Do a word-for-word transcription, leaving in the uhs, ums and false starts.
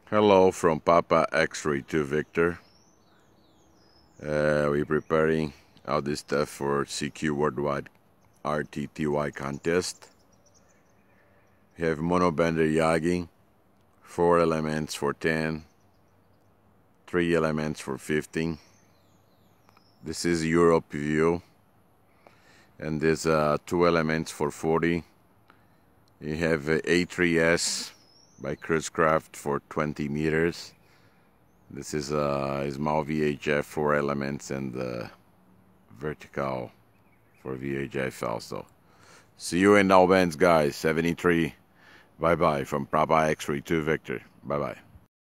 Hello from Papa X three two Victor. Uh, we're preparing all this stuff for C Q Worldwide R T T Y contest. We have monobender yagging, four elements for ten, three elements for fifteen. This is Europe view, and there's uh, two elements for forty. You have uh, A three S by Cruisecraft for twenty meters. This is uh, a small V H F, four elements, and uh, vertical for V H F also. See you in Albans, guys. seventy-three. Bye bye from Papa X three two Victor. Bye bye.